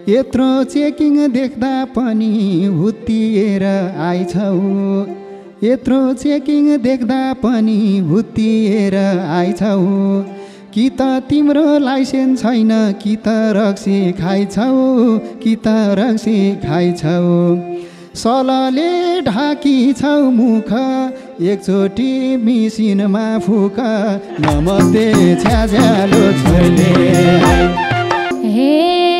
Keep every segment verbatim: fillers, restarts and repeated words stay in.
यत्रो चेकिङ देख्दा पनि हुत्तिएर आइछौ यत्रो चेकिङ देख्दा पनि हुत्तिएर आइछौ कि त तिम्रो लाइसेन्स छैन कि त रक्सी खाइछौ कि त रक्सी खाइछौ सलले ढाकिछौ मुख एकचोटि मिसिनमा फुक नमस्ते छ्याज्यालो छोरीले हे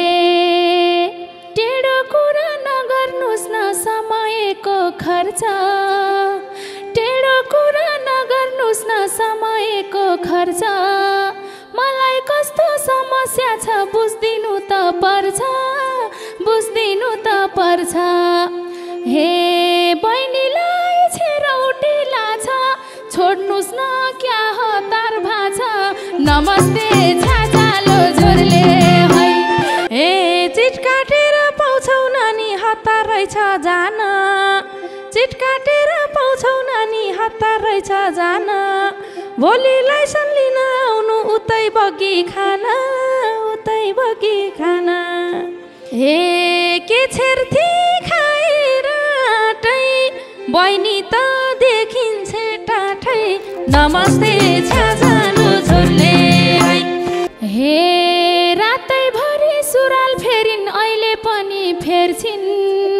टेढो कुरा नगर्नुस् न समयको खर्च टेढो कुरा नगर्नुस् न समयको खर्च मलाई कस्तो समस्या छ बुझ्दिनु त पर्छ बुझ्दिनु त पर्छ हे बहिनीलाई छेरौटी लाछ छोड्नुस् न क्या हतार भाछ नमस्ते छ्याचालो जोरले है हे चिट काटेर पाउँछौ नानी हतार रहेछ जान चिट काटेर पाउँछौ नानी हतार रहेछ जान भोलि लाइसेन्स लिन आउनु उतै बगी खाना उतै बगी खाना हे के छेर्थी खाइराटै बहिनी त देखिन्छ टाठै नमस्ते छ्याजालो छोरले हे रातैभरि सुराल फेरिन् अहिले पनि फेर्छिन्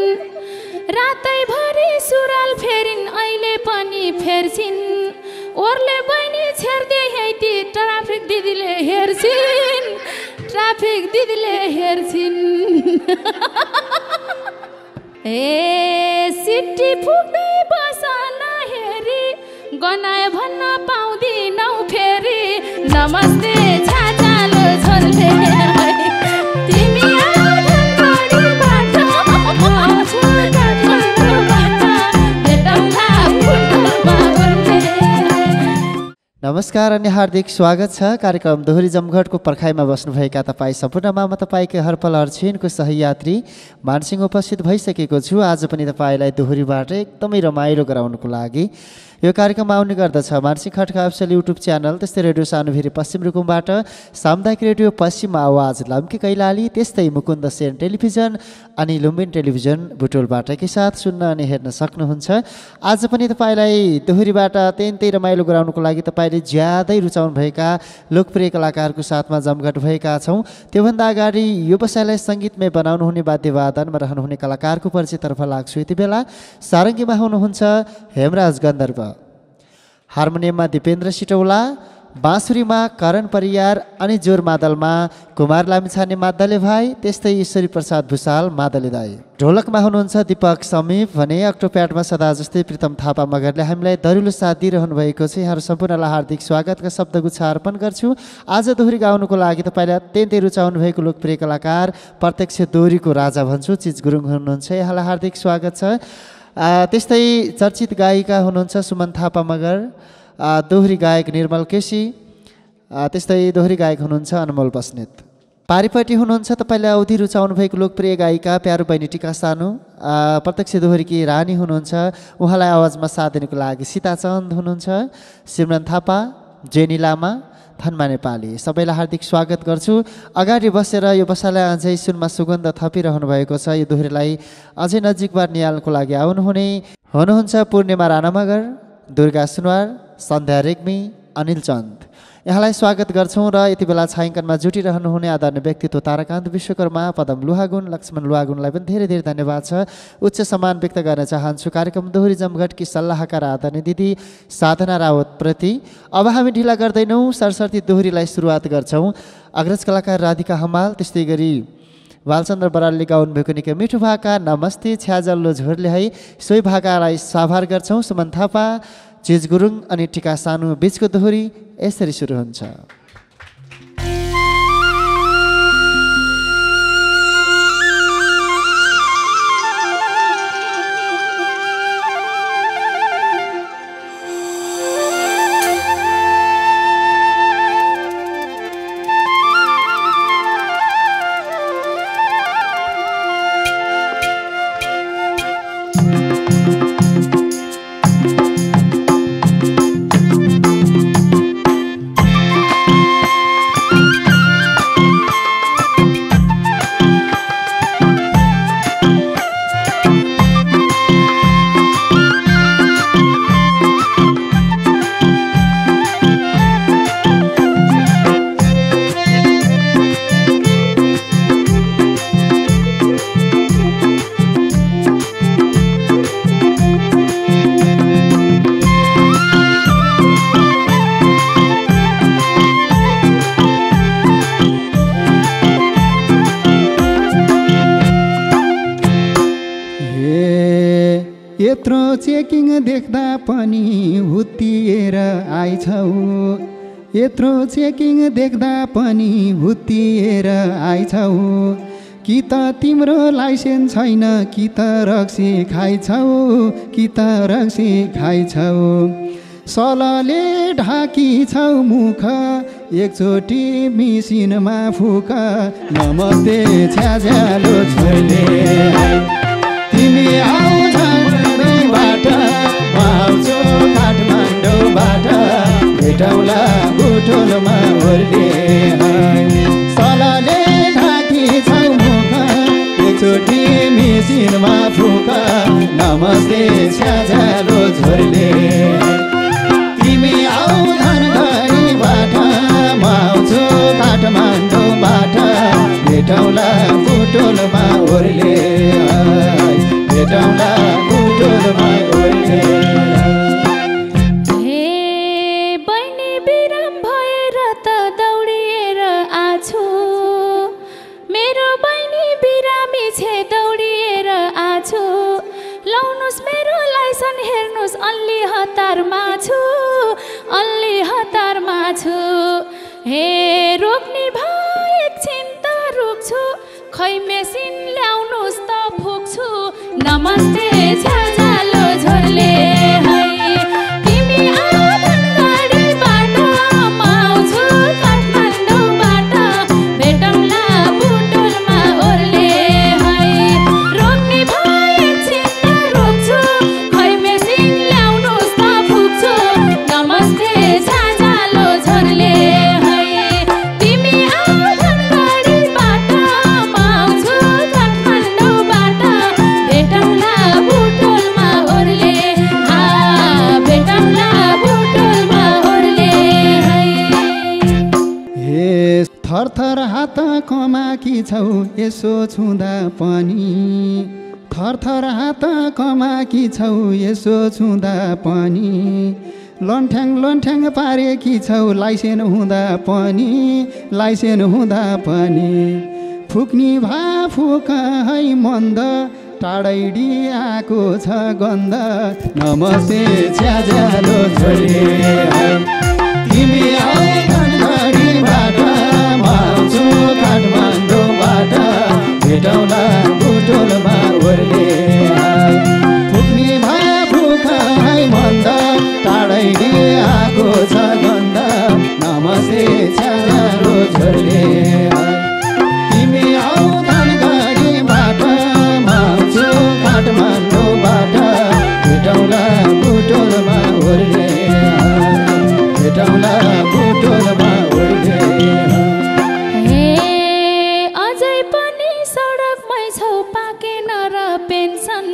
रातैभरि सुराल फेरिन् अहिले पनि फेर्छिन् ओर्ले बहिनी छेर्दै हैती ट्राफिक दिदीले हेर्छिन् ट्राफिक दिदीले हेर्छिन् ए सिटी फुक्दै बस नहेरी गनाए भन्न पाउँदिनौ फेरि नमस्ते छ्याचालो छोरले तिमी नमस्कार अनि हार्दिक स्वागत छ कार्यक्रम दोहोरी जमघटको पर्खाइमा बस्नुभएका तपाईँ सम्पूर्णमा म तपाईँकै हरपल हरछिनको सहयात्री मानसिंह उपस्थित भइसकेको छु। आज पनि तपाईँलाई दोहोरीबाट एकदमै रमाइलो गराउनको लागि यो कार्यक्रम आउने गर्दछ Mansingh Khadka official YouTube channel, त्यस्तै रेडियो सानुभेरी पश्चिम रुकुमबाट, सामुदायिक रेडियो पश्चिम आवाज लम्की कैलाली, त्यस्तै मुकुन्द सेन टेलिभिजन अनि लुम्बिनी टेलिभिजन बुटोलबाट एकैसाथ सुन्न अनि हेर्न सक्नुहुन्छ। आज पनि तपाईँलाई दोहोरीबाट अत्यन्तै रमाइलो गराउनको लागि तपाईँले ज्यादै रुचाउनुभएका लोकप्रिय कलाकारको साथमा जमघट भएका छौँ। त्योभन्दा अगाडि व्यवसायलाई सङ्गीतमय बनाउनु हुने वाद्यवादनमा रहनुहुने कलाकारको परिचयतर्फ लाग्छु। यति बेला सारङ्गीमा हुनुहुन्छ हेमराज गन्धर्व, हार्मोनियममा दिपेन्द्र सिटौला, बाँसुरीमा करण परियार अनि जोर मादलमा कुमार लामिछाने मादले भाइ, त्यस्तै ईश्वरी प्रसाद भूषाल मादले दाई। ढोलकमा हुनुहुन्छ दीपक समीप भने, अक्टोप्याडमा सदा जस्तै प्रीतम थापा मगरले हामीलाई दरिलो साथ दिइरहनु भएको छ। यहाँहरू सम्पूर्णलाई हार्दिक स्वागतका शब्दगुच्छा अर्पण गर्छु। आज दोहोरी गाउनुको लागि तपाईँले अत्यन्तै रुचाउनु भएको लोकप्रिय कलाकार, प्रत्यक्ष दोहोरीको राजा भन्छु, चिज गुरुङ हुनुहुन्छ। यहाँलाई हार्दिक स्वागत छ। त्यस्तै चर्चित गायिका हुनुहुन्छ सुमन थापा मगर, दोहोरी गायक निर्मल केसी, त्यस्तै दोहोरी गायक हुनुहुन्छ अनमोल बस्नेत। पारिपट्टि हुनुहुन्छ तपाईँले अवधि रुचाउनु भएको लोकप्रिय गायिका प्यारो बहिनी टिका सानु, प्रत्यक्ष दोहोरीकी रानी हुनुहुन्छ। उहाँलाई आवाजमा साथ दिनुको लागि सीता चन्द हुनुहुन्छ, सिमरन थापा, जेनी लामा, थन्मा नेपाली, सबैलाई हार्दिक स्वागत गर्छु। अगाडि बसेर यो बसालाई अझै सुनमा सुगन्ध थपिरहनु भएको छ। यो दोहोरीलाई अझै नजिकबाट निहाल्नुको लागि आउनुहुने हुनुहुन्छ पूर्णिमा राणा मगर, दुर्गा सुनवार, सन्ध्या रेग्मी, अनिल चन्द। यहाँलाई स्वागत गर्छौँ र यति बेला छायाङ्कनमा जुटिरहनुहुने आदरणीय व्यक्तित्व ताराकान्त विश्वकर्मा, पदम लुहागुन, लक्ष्मण लुहागुनलाई पनि धेरै धेरै धन्यवाद छ। उच्च सम्मान व्यक्त गर्न चाहन्छु कार्यक्रम दोहोरी जमघटकी सल्लाहकार आदरणीय दिदी साधना रावतप्रति। अब हामी ढिला गर्दैनौँ, सरसर्ती दोहोरीलाई सुरुवात गर्छौँ। अग्रज कलाकार राधिका हमाल, त्यस्तै गरी बालचन्द्र बरालले गाउनुभएको निकै मिठो भाका नमस्ते छ्याजल्लो झोरले है, सोही भाकालाई साभार गर्छौँ। सुमन थापा, चिज गुरुङ अनि टिका सानु बिचको दोहोरी यसरी सुरु हुन्छ। Thank you. यत्रो चेकिङ देख्दा पनि हुत्तिएर आइछौ यत्रो चेकिङ देख्दा पनि हुत्तिएर आइछौ कि त तिम्रो लाइसेन्स छैन कि त रक्सी खाइछौ कि त रक्सी खाइछौ सलले ढाकी छौ मुख एकचोटि मिसिनमा फुक नमस्ते छ्याझ्यालो छोइले तिमी आउँछ मुम्बईबाट म आउँछु काठमाडौँबाट भेटौँला बुटोलमा ओर्ले सलले ढाकी छौ मुख एकचोटि मिसिनमा फुक नमस्ते छ्याझ्यालो छोइले तिमी आऊ धनगढीबाट म आउँछु काठमाडौँबाट भेटौँला बुटोलमा ओर्ले भेटौँला बुटोलमा ओर्ले हे बहिनी बिराम भएर त दौडिएर आछु मेरो बहिनी बिरामी छे दौडिएर आछु लाउनुस् मेरो लाइसेन्स हेर्नुस् अलि हतारमा छु अलि हतारमा छु हे रोक्ने भए एकछिन त रुक्छु खै मेसिन ल्याउनुस् त फुक्छु नमस्ते छ्याझ्यालो झोरले है तिमी आऊ धनगढीबाट म आउँछु काठमाडौँबाट भेटौँला बुटोलमा ओर्ले है रोक्ने भए एकछिन त रोक्छु खै मेसिन ल्याउनुस् त फुक्छु नमस्ते छ्याझ्यालो झोरले है तिमी आऊ धनगढीबाट म आउँछु काठमाडौँबाट भेटौँला बुटोलमा ओर्ले हा भेटौँला बुटोलमा ओर्ले है हे थरथर हात कमाकी छौ यसो छुँदा पनि थरथर हात कमाकी छौ यसो छुँदा पनि लन्ठ्याङ लन्ठ्याङ पारेकी छौ लाइसेन्स हुँदा पनि लाइसेन्स हुँदा पनि फुक्नी भा फुक है मन्द टाढैडी आएको छ गन्ध नमस्ते छ्याझ्यालो छोइले है तिमी आऊ धनगढीबाट म आउँछु काठमाडौँबाट भेटौँला बुटोलमा ओर्ले फुक्नी भा फुक है मन्द टाढैडी आएको छ गन्ध नमस्ते छ्याझ्यालो छोइले तिमी आऊ धनगढीबाट म आउँछु काठमाडौँबाट भेटौँला बुटोलमा ओर्ले भेटौँला बुटोलमा ओर्ले हे अझै पनि सडकमै छौ पाकेन र पेन्सन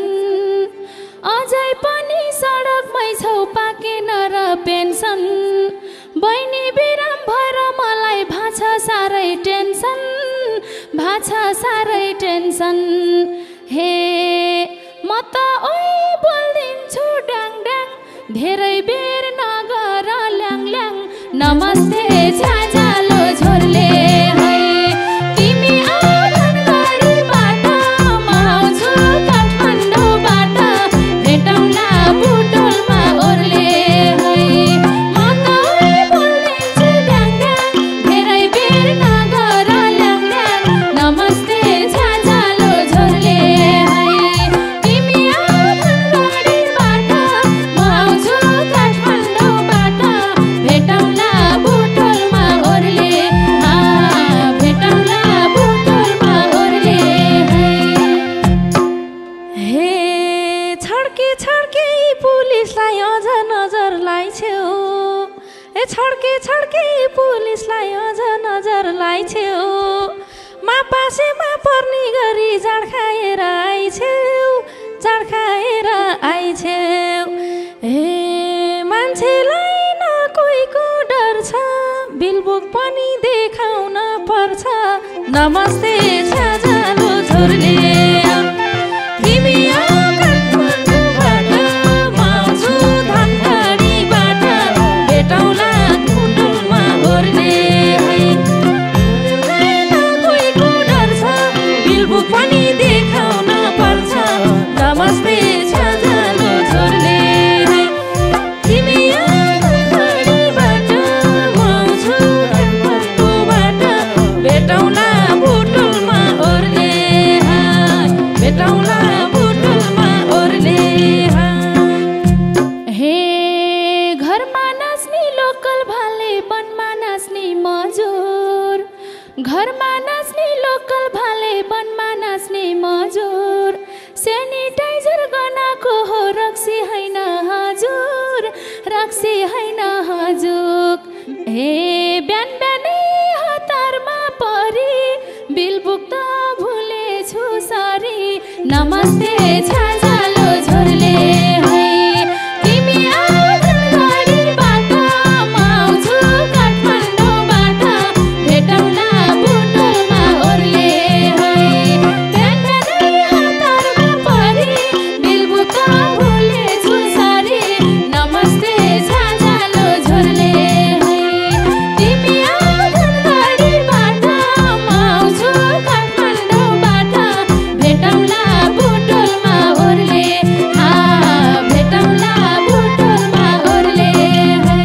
अझै पनि सडकमै छौ पाकेन र पेन्सन बहिनी बिराम भएर मलाई भाछ साह्रै टेन्सन भाछ साह्रै टेन्सन हे म त ओइ बोल्दिन्छु डाङ डाङ धेरै बेर नगर ल्याङ ल्याङ नमस्ते छ्याझ्यालो झोरले है तिमी आऊ धनगढीबाट म आउँछु काठमाडौँबाट भेटौँला बुटोलमा ओर्ले है म त ओइ बोल्दिन्छु डाङ डाङ धेरै बेर नगर ल्याङ ल्याङ नमस्ते छ्याझ्यालो झोरले है तिमी आऊ धनगढीबाट म आउँछु काठमाडौँबाट भेटौँला बुटोलमा ओर्ले हा भेटौँला बुटोलमा ओर्ले है हे छड्के छड्के पुलिसलाई अझ नजर लाइछ्यौ ए छड्के छड्के पुलिसलाई अझ नजर लाइछ्यौ मापासेमा पर्ने गरी जाँड खाएर आइछ्यौ जाँड खाएर आइछ्यौ हे मान्छेलाई न कोहीको डर छ बिलबुक पनि देखाउन पर्छ नमस्ते छ्याझ्यालो झोरले तिमी आऊ काठमाडौँबाट म आउँछु धनगढीबाट भेटौँला बुटोलमा ओर्ले है न कोहीको डर छ बिलबुक पनि देखाउन पर्छ नमस्ते छ्याझ्यालो रक्सी हैन हजुर रक्सी हैन हजुर हे बिहान बिहानै हतारमा परी बिल बुक्न भुलेछु सरी नमस्ते छाजालो झोरले है तिमी आँगनबाडीबाट म आउँछु काठमाडौँबाट भेटौँला बुटोलमा ओर्ले है बिहान बिहानै हतारमा परी बिल बुक्न भुलेछु सरी नमस्ते छाजालो झोरले है तिमी आँगनबाडीबाट म आउँछु काठमाडौँबाट भेटौँला बुटोलमा ओर्ले हा भेटौँला बुटोलमा ओर्ले है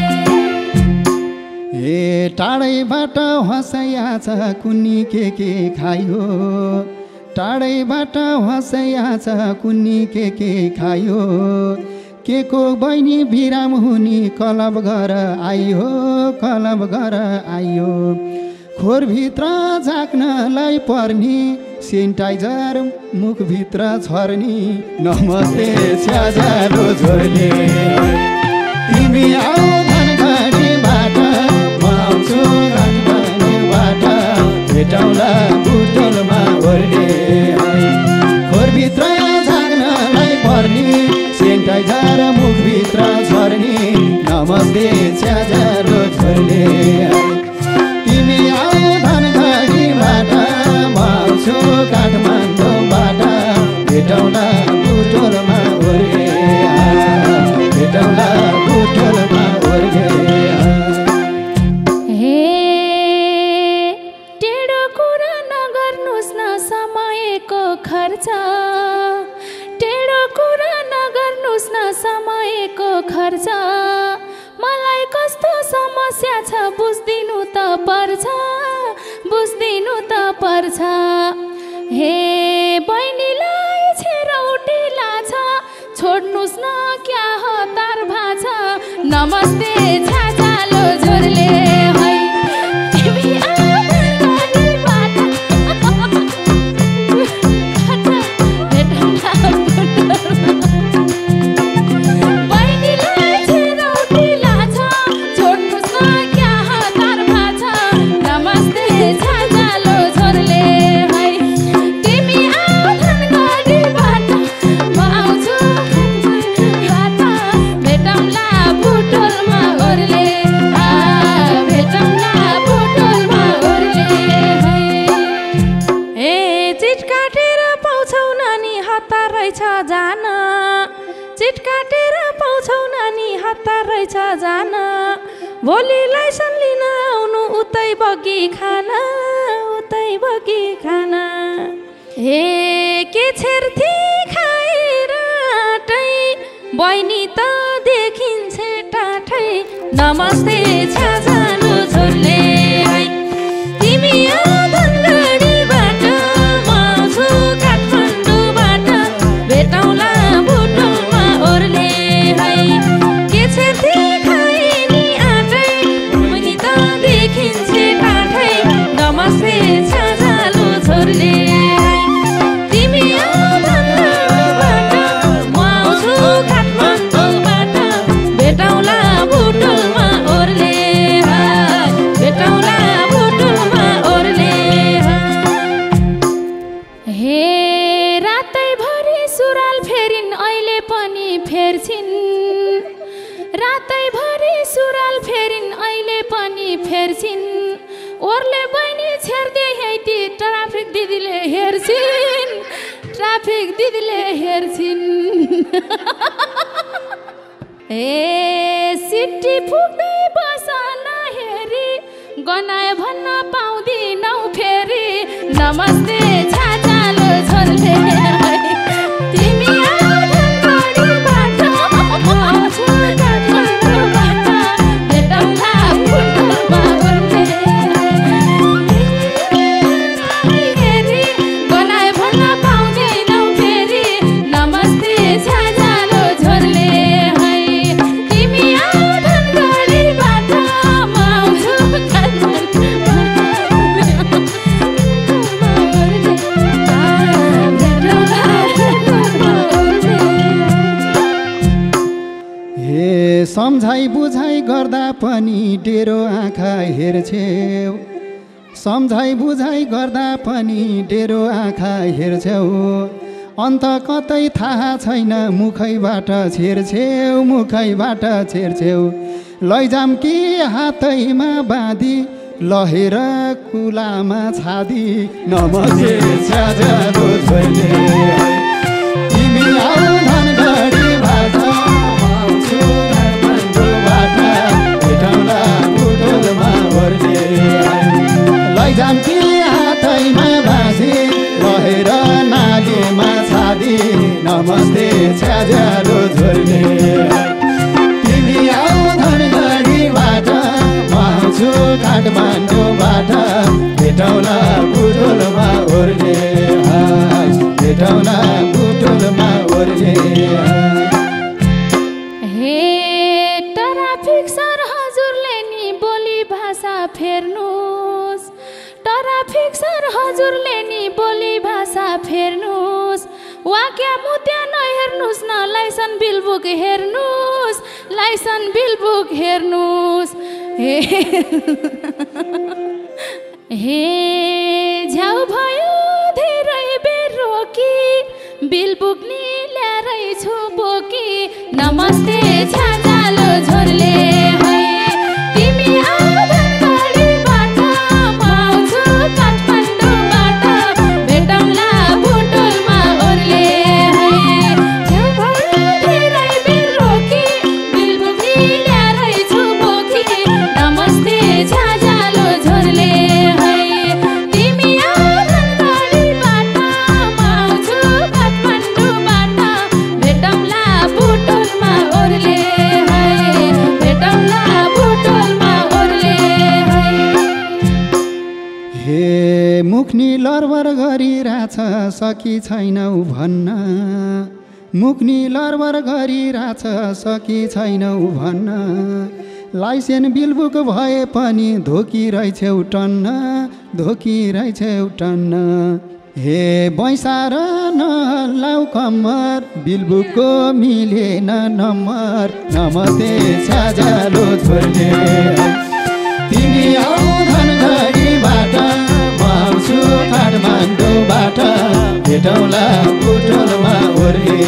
ए टाढैबाट हँसैया छ कुन्नी के के खायो टाढैबाट हँसैया छ कुन्नी के के खायो के को बहिनी बिराम हुनी कलब गर आइयो कलब गर आइयो खोरभित्र झाक्नलाई पर्नी सेनिटाइजर मुखभित्र छर्नी नमस्ते छ्याजालो झोरले तिमी आऊ धनगढीबाट म आउँछु धनगढीबाट भेटौँला बुटोलमा ओर्ले खोरभित्र झाक्नलाई पर्नी सेनिटाइजर मुखभित्र छर्नी नमस्ते छ्याजालो झोरले तिमी आऊ धनगढीबाट म आउँछु काठमाडौँबाट भेटौँला बुटोलमा ओर्ले भेटौँला बुटोलमा ओर्ले हे टेढो कुरा नगर्नुस् न समयको खर्च टेढो कुरा नगर्नुस् न समयको खर्च मलाई कस्तो समस्या छ बुझ्दिनु त पर्छ बुझ्दिनु त पर्छ हे बहिनीलाई छेरौटी लाछ छोड्नुस् न क्या हतार भाछ नमस्ते छाजालो झोरले है तिमी आँगनबाडीबाट भेटौँला बहिनीलाई छेरौटी लाछ छोड्नुस् न क्या हतार भाछ नमस्ते छाजालो झोरले है तिमी आँगनबाडीबाट म आउँछु काठमाडौँबाट भेटौँला बुटोलमा ओर्ले आ भेटौँला बुटोलमा ओर्ले है ए चिट काटेर पाउँछौ नानी हतार रहेछ जान चिट काटेर पाउँछौ नानी हतार रहेछ जान भोलि लाइसन लिन आउनु उतै बगी खान उतै बगी खान हे के छेर्थी खाएर आँटै बहिनी त देखिन्छ टाठै नमस्ते छाजालो झोरले है तिमी आँगनबाडीबाट म आउँछु काठमाडौँबाट भेटौँला बुटोलमा ओर्ले है के छेर्थी खाइनी आँटै बहिनी त देखिन्छ टाठै नमस्ते छाजालो झोरले है तिमी आँगनबाडीबाट म आउँछु काठमाडौँबाट भेटौँला बुटोलमा ओर्ले है भेटौँला बुटोलमा ओर्ले है हे रातैभरि सुराल फेरिन् अहिले पनि फेर्छिन् रातैभरि सुराल फेरिन् अहिले पनि फेर्छिन् ओर्ले बहिनी छेर्दै हैती ट्राफिक दिदीले हेर्छिन् ट्राफिक दिदीले हेर्छिन् ए सिटी फुक्दै बसन हेरी गनाए भन्न पाउँदिनौ फेरि नमस्ते छाजालो झोरले है तिमी आँगनबाडीबाट म आउँछु काठमाडौँबाट भेटौँला बुटोलमा ओर्ले हेरी गनाए भन्न पाउँदिनौ फेरि नमस्ते छाजालो झोरले है तिमी आँगनबाडीबाट म आउँछु काठमाडौँबाट सम्झाइ बुझाइ गर्दा पनि डेरो आँखा हेर्छेउ सम्झाइ बुझाइ गर्दा पनि डेरो आँखा हेर्छेउ अन्त कतै थाहा छैन मुखैबाट छेर्छेउ मुखैबाट छेर्छेउ लैजाम कि हातैमा बाँधी लहेर कुलामा छादी नमस्ते छ्याजाको छोइले तिमी आऊ धनगढी भाषा आउँछु काठमाडौँबाट भेटौँला बुटोलमा ओर्ले लैजाम कि हातैमा बाँधी लहेर नालीमा छादी नमस्ते छ्याजाको छोइले तिमी आऊ धनगढीबाट आउँछु काठमाडौँबाट भेटौँला बुटोलमा ओर्ले भेटौँला बुटोलमा ओर्ले हे ट्राफिक सर हजुरले नि बोली भाषा फेर्नुहोस् ट्राफिक सर हजुरले नि बोली भाषा फेर्नुहोस् वाक्य मुद्दा नहेर्नुहोस् न लाइसन बिल बुक हेर्नुहोस् लाइसन बिल बुक हेर्नुहोस् हे हे झ्याउ भयो धेरै बेर रोकी बिल बुक नि ल्याएरै छु बोकी नमस्ते छ्याजालो झोरले है तिमी आऊ धनगढीबाट म आउँछु काठमाडौँबाट भेटौँला बुटोलमा ओर्ले है झ्याउ भयो धेरै बेर रोकी बिल बुक नि ल्याएरै छु बोकी नमस्ते छ्याजालो झोरले है तिमी आऊ धनगढीबाट म आउँछु काठमाडौँबाट भेटौँला बुटोलमा ओर्ले है भेटौँला बुटोलमा ओर्ले है हे मुखनी लरबर गरिरहेछ सकी छैनौ भन्न मुखनी लरबर गरिरहेछ सकी छैनौ भन्न लाइसेन्स बिलबुक भए पनि धोकी रहेछौ टन्न धोकी रहेछौ टन्न हे बैसार नहल्लाउ कम्मर बिलबुकको मिलेन नम्बर नमस्ते छ्याजालो छोर्ले तिमी आऊ धनगढीबाट म आउँछु काठमाडौँबाट भेटौँला बुटोलमा ओर्ले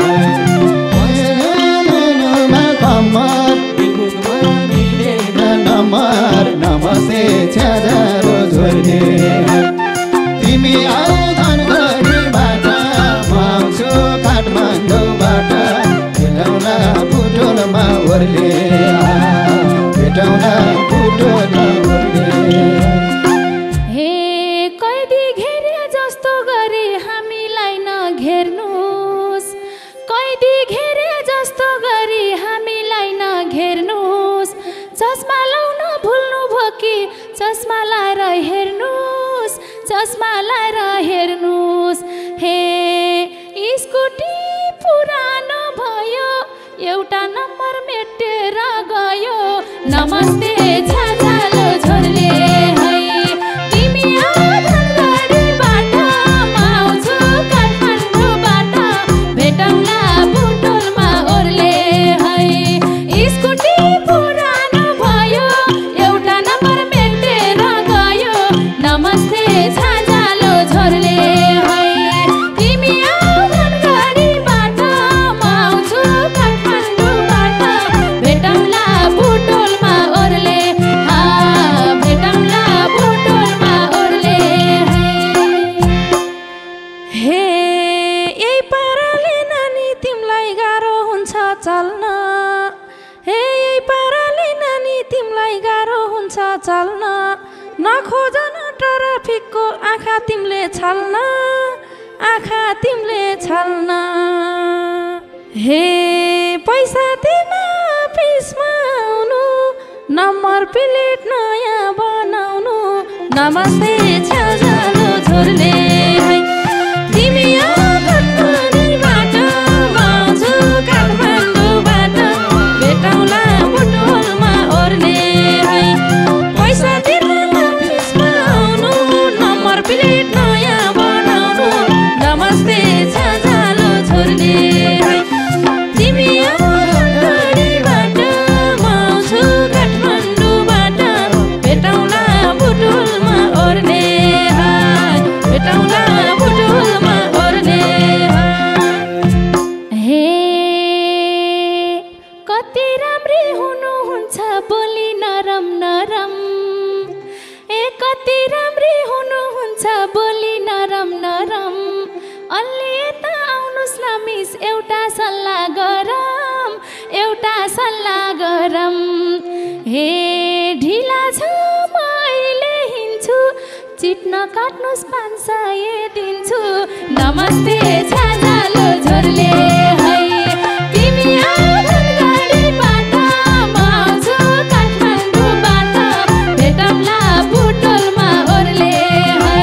कम्मर बिलबुकमा मिलेन नम्बर नमस्ते छ्याजालो छोर्ले तिमी आऊ धनगढीबाट म आउँछु काठमाडौँबाट भेटौँला बुटोलमा ओर्ले भेटौँला बुटोलमा ओर्ले हे कैदी घेरे जस्तो गरी हामीलाई नघेर्नुहोस् कैदी घेरे जस्तो गरी हामीलाई नघेर्नुहोस् चस्मा लाउन भुल्नु भयो कि चस्मा लाएर हेर्नुहोस् चस्मा लाएर हेर्नुहोस् हे स्कुटी पुरानो भयो एउटा नम्बर मेटेर गयो नमस्ते छ्याजालो झोरले है तिमी आऊ धनगढीबाट म आउँछु काठमाडौँबाट भेटौँला बुटोलमा ओर्ले है स्कुटी पुरानो भयो एउटा नम्बर मेटेर गयो नमस्ते छ्याजालो झोरले है तिमी आऊ धनगढीबाट म आउँछु काठमाडौँबाट भेटौँला बुटोलमा ओर्ले हा भेटौँला बुटोलमा ओर्ले हे यही पाराले नानी तिमीलाई गाह्रो हुन्छ चल्न हे यही पाराले नानी तिमीलाई गाह्रो हुन्छ चल्न नखोजन ट्राफिकको आँखा तिमीले छल्न आँखा तिमीले छल्न हे पैसा दिन अफिसमा आउनु नम्बर प्लेट नयाँ बनाउनु नमस्ते छ्याजालो झोरले है तिमी आऊ धनगढीबाट म आउँछु काठमाडौँबाट भेटौँला बुटोलमा ओर्ले है पैसा दिन अफिसमा आउनु नम्बर प्लेट नयाँ बनाउनु नमस्ते छ्याजालो झोरले है तिमी आऊ धनगढीबाट म अलि यता आउनुस् न मिस एउटा सल्लाह गरम एउटा सल्लाह गरम हे ढिला छ म अहिले हिँड्छु चिट्न काट्नुस् पाँच सय दिन्छु नमस्ते छ्याजालो झोरले है तिमी आऊ धनगढीबाट म आउँछु काठमाडौँबाट भेटौँला बुटोलमा ओर्ले है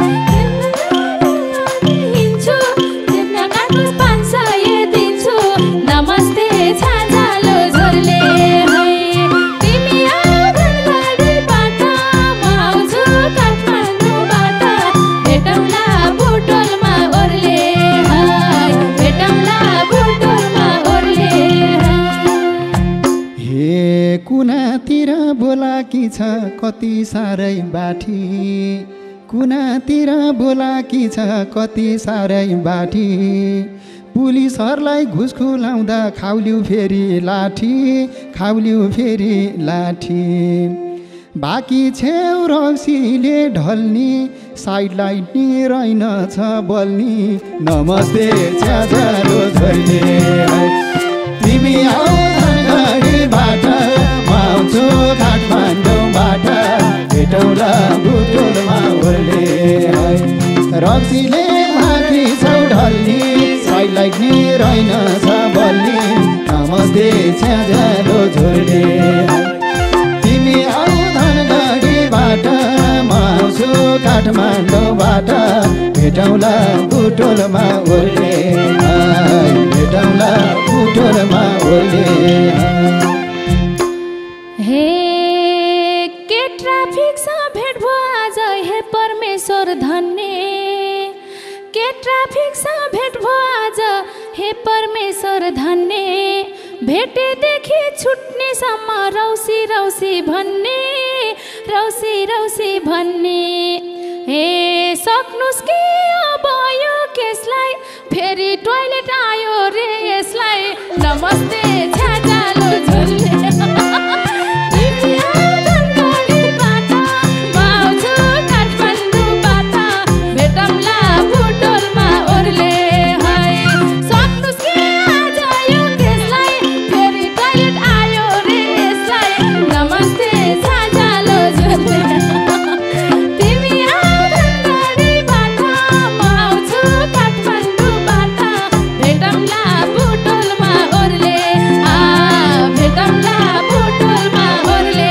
हिँड्छु चिट्न काट्नुस् पाँच सय दिन्छु नमस्ते छ्याजालो झोरले है तिमी आऊ धनगढीबाट म आउँछु काठमाडौँबाट भेटौँला बुटोलमा ओर्ले है भेटौँला बुटोलमा ओर्ले है हे कुनातिर बोलाकी छ कति साह्रै बाठी कुनातिर बोलाकी छ कति साह्रै बाठी पुलिसहरूलाई घुस खुलाउँदा खाउल्यौ फेरि लाठी खाउल्यौ फेरि लाठी बाँकी छेउ रक्सीले ढल्नी साइड लाइट नि रहेनछ बल्नी नमस्ते छ्याजालो झोरले है तिमी आऊ धनगढीबाट म आउँछु काठमाडौँबाट भेटौँला बुटोलमा ओर्ले है रक्सीले माथि छौ ढल्नी साइड लाइट नि रहेनछ बल्नी नमस्ते छ्याजालो झोरले है तिमी आऊ धनगढीबाट म आउँछु काठमाडौँबाट भेटौँला बुटोलमा ओर्ले है भेटौँला बुटोलमा ओर्ले हे के ट्राफिक स भेट भयो आज हे परमेश्वर धन्य के ट्राफिक स भेट भयो आज हे परमेश्वर धन्य भेटेदेखि छुट्नेसम्म रौसी रौसी भन्ने रौसी रौसी भन्ने हे सक्नुस् कि अब यो केसलाई फेरि टोइलेट आयो रे यसलाई नमस्ते छ्याजालो झोरले तिमी आऊ धनगढीबाट म आउँछु काठमाडौँबाट भेटौँला बुटोलमा ओर्ले है सक्नुस् कि आज यो केसलाई फेरि टोइलेट आयो रे यसलाई नमस्ते छ्याजालो झोरले तिमी आऊ धनगढीबाट म आउँछु काठमाडौँबाट भेटौँला बुटोलमा ओर्ले आ भेटौँला बुटोलमा ओर्ले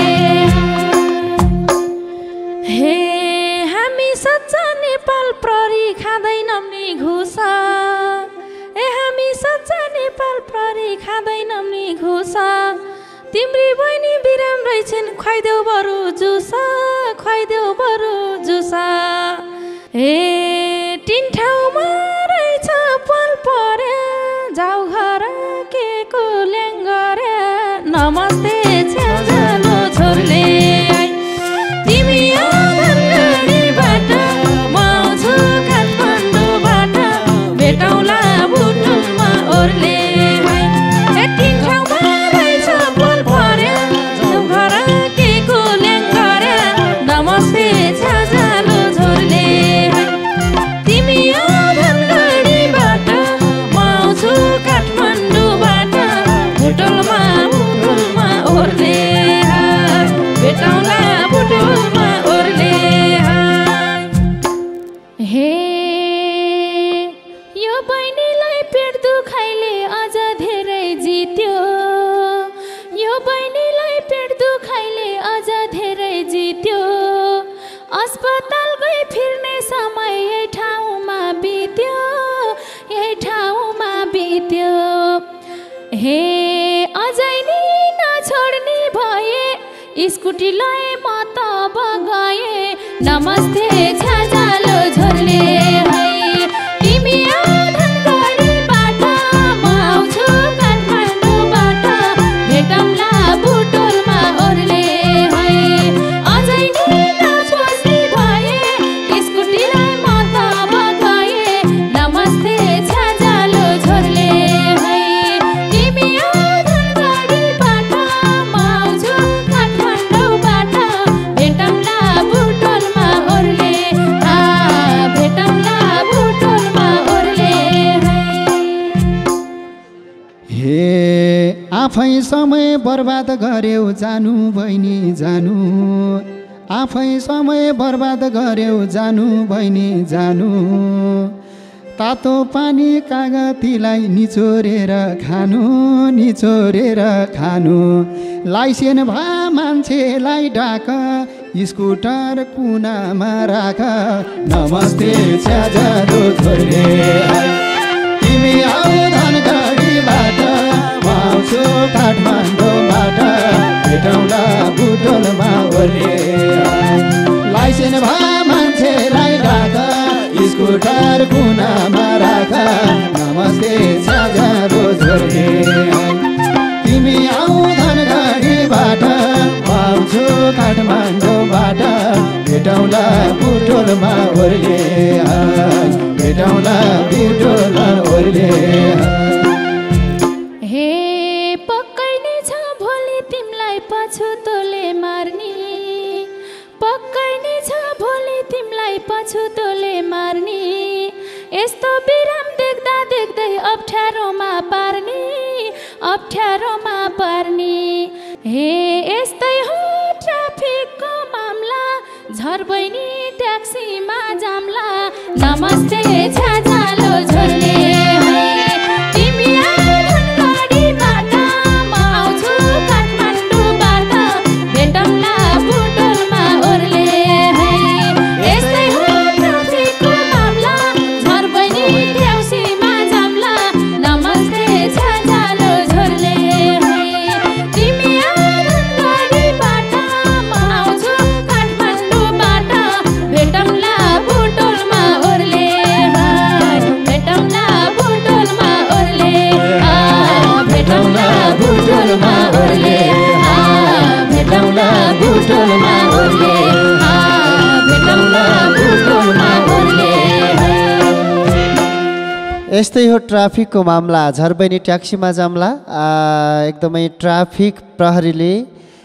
हे हामी सच्चा नेपाल प्रहरी खाँदैनौँ नि घुस ए हामी सच्चा नेपाल प्रहरी खाँदैनौँ नि घुस तिम्री बहिनी बिराम रहेछन् खुवाइदेऊ बरु जुस खुवाइदेऊ बरु जुस ए तिन ठाउँमा रहेछ पल पर्या जाऊ घर के को ल्याङ्गर्या नमस्ते छ्याजालो झोरले तिमी आऊ धनगढीबाट म आउँछु काठमाडौँबाट भेटौँला बुटोलमा ओर्ले है ए तिन ठाउँमा रहेछ पल पर्या जाऊ घर के को ल्याङ्गर्या नमस्ते छ्याजालो झोरले है तिमी आऊ धनगढीबाट म आउँछु काठमाडौँबाट बुटोलमा बुटोलमा ओर्ले है भेटौँला बुटोलमा ओर्ले है हे यो बहिनीलाई पेट दुखाइले अझ धेरै जित्यो यो बहिनीलाई पेट दुखाइले अझ धेरै जित्यो अस्पताल गई फिर्ने समय यही ठाउँमा बित्यो यही ठाउँमा बित्यो हे अझै नि नछोड्ने भए स्कुटी लए म त अब गए नमस्ते छ्याजालो झोरले है तिमी आऊ धनगढीबाट म आउँछु काठमाडौँबाट भेटौँला बुटोलमा ओर्ले है अझै नि नछोड्ने भए स्कुटीलाई म त अब गए नमस्ते छ्याजालो झोरले है तिमी आऊ धनगढीबाट म आउँछु काठमाडौँबाट भेटौँला बुटोलमा ओर्ले आ भेटौँला आफै समय बर्बाद गर्यौ जानु बहिनी जानु आफै समय बर्बाद गर्यौ जानु बहिनी जानु तातो पानी कागतीलाई निचोरेर खानु निचोरेर खानु लाइसेन्स भा मान्छेलाई डाक स्कुटर कुनामा राख नमस्ते च्याजरो छोरे तिमी आऊ धनगढीबाट म आउँछु काठमाडौँबाट भेटौँला बुटोलमा ओर्ले लाइसेन्स भा मान्छेलाई डाक स्कुटर कुनामा राख नमस्ते च्याजरो छोरे तिमी आऊ धनगढीबाट म आउँछु काठमाडौँबाट भेटौँला बुटोलमा ओर्ले भेटौँला बुटोलमा ओर्ले हे पक्कै नै छ भोलि तिमीलाई पछुतोले मार्ने पक्कै नै छ भोलि तिमीलाई पछुतोले मार्ने यस्तो बिराम देख्दा देख्दै अप्ठ्यारोमा पार्ने अप्ठ्यारोमा पार्ने हे यस्तै हो ट्राफिकको मामला झरबैनी ट्याक्सीमा जाम्ला नमस्ते छाजालो झोर्ले तिमी धनगढीबाट म आउँछु काठमाडौँबाट भेटौँला बुटोलमा ओर्ले यस्तै हो ट्राफिकको मामला झरबैनी ट्याक्सीमा जाम्ला नमस्ते छाजालो झोर्ले तिमी धनगढीबाट म आउँछु काठमाडौँबाट भेटौँला बुटोलमा ओर्ले भेटौँला बुटोलमा ओर्ले भेटौँला बुटोलमा ओर्ले भेटौँला बुटोलमा ओर्ले भेटौँला बुटोलमा ओर्ले यस्तै हो ट्राफिकको मामला झरबैनी ट्याक्सीमा जाम्ला एकदमै ट्राफिक प्रहरीले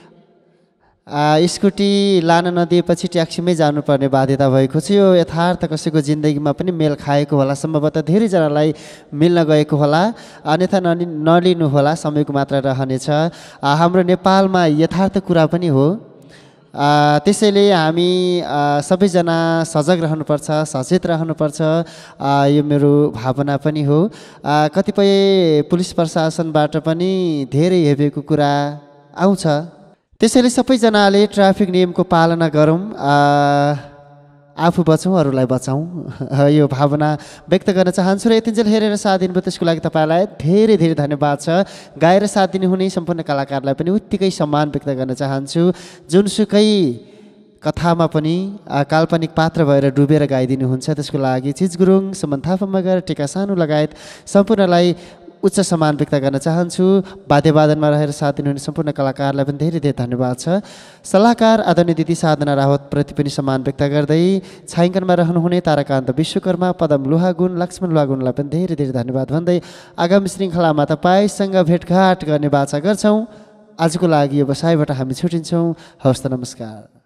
स्कुटी लान नदिएपछि ट्याक्सीमै जानुपर्ने बाध्यता भएको छ यो यथार्थ कसैको जिन्दगीमा पनि मेल खाएको होला सम्भवतः धेरैजनालाई मिल्न गएको होला अन्यथा नलि नलिनु होला समयको मात्रा रहनेछ हाम्रो नेपालमा यथार्थ कुरा पनि हो त्यसैले हामी सबैजना सजग रहनुपर्छ सचेत रहनुपर्छ यो मेरो भावना पनि हो कतिपय पुलिस प्रशासनबाट पनि धेरै हेपेको कुरा आउँछ त्यसैले सबैजनाले ट्राफिक नियमको पालना गरौँ आफू बचौँ अरूलाई बचाउँ यो भावना व्यक्त गर्न चाहन्छु र यतिन्जेल हेरेर साथ दिनुभयो त्यसको लागि तपाईँलाई धेरै धेरै धन्यवाद छ गाएर साथ दिनुहुने सम्पूर्ण कलाकारलाई पनि उत्तिकै सम्मान व्यक्त गर्न चाहन्छु जुनसुकै कथामा पनि काल्पनिक पात्र भएर डुबेर गाइदिनुहुन्छ त्यसको लागि चिज गुरुङ सुमन थापा मगर टिका सानु लगायत सम्पूर्णलाई उच्च सम्मान व्यक्त गर्न चाहन्छु वाद्यवादनमा रहेर साथ दिनुहुने सम्पूर्ण कलाकारलाई पनि धेरै धेरै धन्यवाद छ सल्लाहकार आदरणीय दिदी साधना रावत प्रति पनि सम्मान व्यक्त गर्दै छायाङ्कनमा रहनुहुने ताराकान्त विश्वकर्मा पदम लोहागुन लक्ष्मण लोहागुनलाई पनि धेरै धेरै धन्यवाद भन्दै आगामी श्रृङ्खलामा तपाईँसँग भेटघाट गर्ने बाचा गर्छौँ आजको लागि यो बसाइबाट हामी छुटिन्छौँ हवस् त नमस्कार।